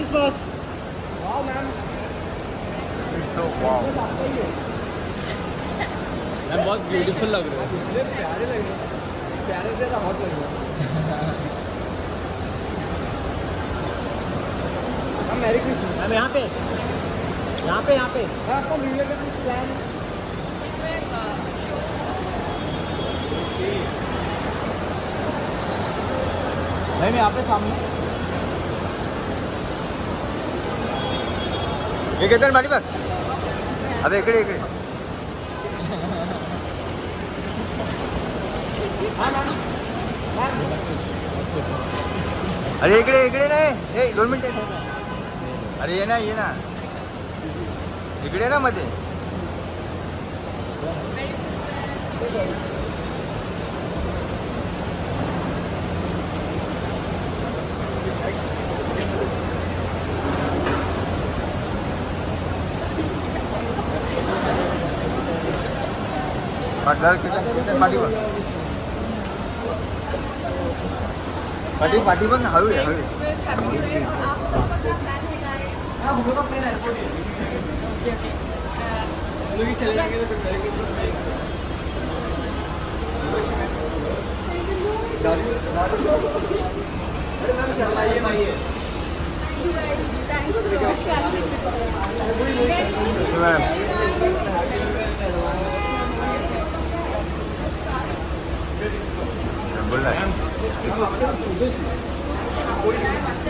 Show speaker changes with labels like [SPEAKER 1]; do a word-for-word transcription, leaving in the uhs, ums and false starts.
[SPEAKER 1] Christmas. Wow ma'am,
[SPEAKER 2] it's so wow
[SPEAKER 1] ma'am, बहुत beautiful लग रहे हो। प्यारे लग रहे हो, प्यारे से तो हॉट लग रहे हो। Ma'am merry Christmas. मैम यहाँ पे यहाँ पे यहाँ पे आपका वीडियो का कुछ प्लान? नहीं मैं यहाँ पे सामने।
[SPEAKER 2] हे घेतात माडी बघ आता इकडे इकडे अरे इकडे इकडे नाही हे दोन मिनिटं अरे ये ना ये ना इकडे ना मध्ये पाटलार किती किती पाठी बघ पाठी पाठी बघ ना हळू आहे हळू
[SPEAKER 1] चले जाएंगे तो अरे मैम शर्माइए माइए।
[SPEAKER 2] बोल रहा है